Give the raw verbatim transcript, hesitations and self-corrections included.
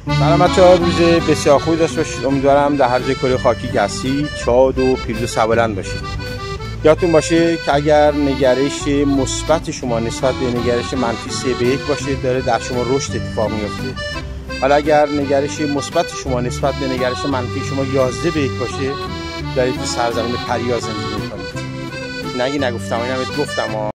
سلام بچه‌ها، روز بسیار خوبی داشته باشید. امیدوارم در هر جای کره خاکی که هستید شاد و پیروز و سربلند باشید. یادتون باشه که اگر نگرش مثبت شما نسبت به نگرش منفی سه به یک باشه داره در شما رشد اتفاق میفته. حالا اگر نگرش مثبت شما نسبت به نگرش منفی شما یازده به یک باشه دارید تو سرزمین پریا زندگی میکنید. نگی نگفتم، اینم گفتم.